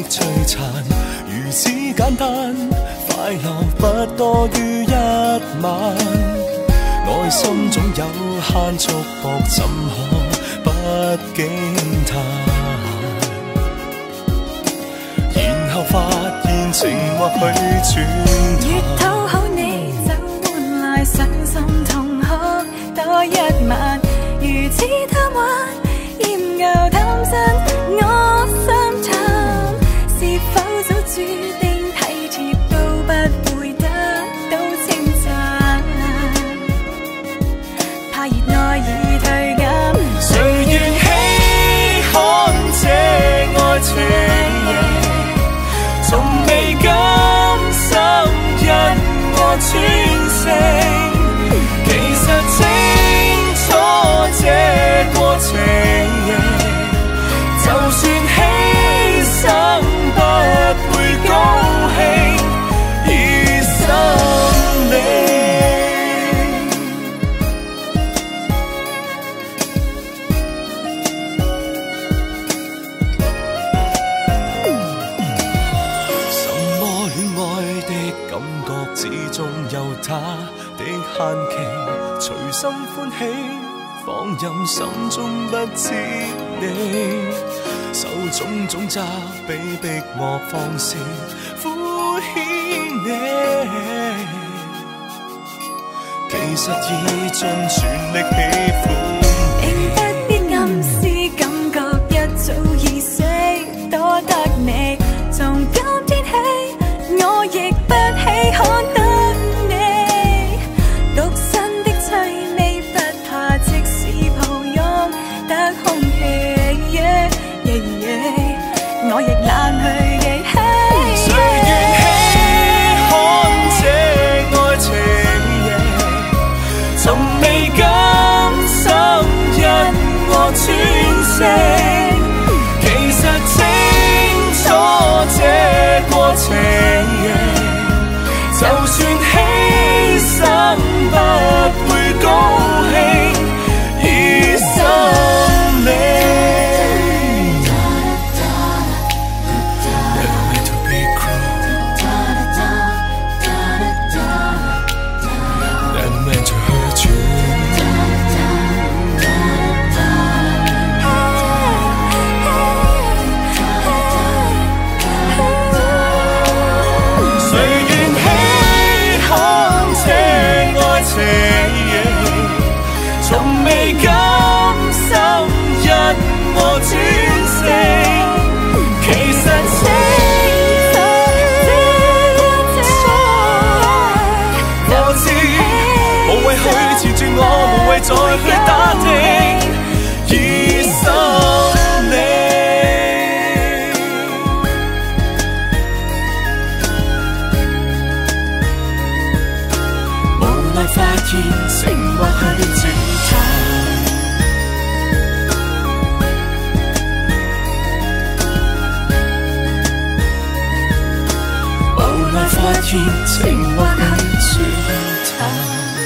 摧殘，如此簡單，快樂不多於一晚。內心總有限束縛，怎可不驚嘆？然後發現情或許轉淡。 越討好你，就換來傷心痛哭多一晚。如此貪玩，厭舊貪新，我心淡。是否早注定體貼都不會得到稱讚？怕熱愛已退減， 誰願稀罕這愛情？從未甘心因我專誠，其實清楚這過程，就算犧牲不會高興，已心領。始終有他的限期，隨心歡喜，放任心中不知你，受種種責備，逼我放肆敷衍你，其實已盡全力喜歡你。 並不必暗示，感覺一早已識多得你，從今天起我亦不稀罕得你，獨身的趣味不怕，即使抱擁得空氣，我亦懶去記起。 誰願稀罕這愛情，從未甘心因我專誠，其實清楚這過程，就算犧牲不會高興，已心領。從未甘心因我專誠，其實清楚我知，無謂去纏住我，無謂再去打聽，已心領。無奈發現情或許轉淡。發現情或許轉淡。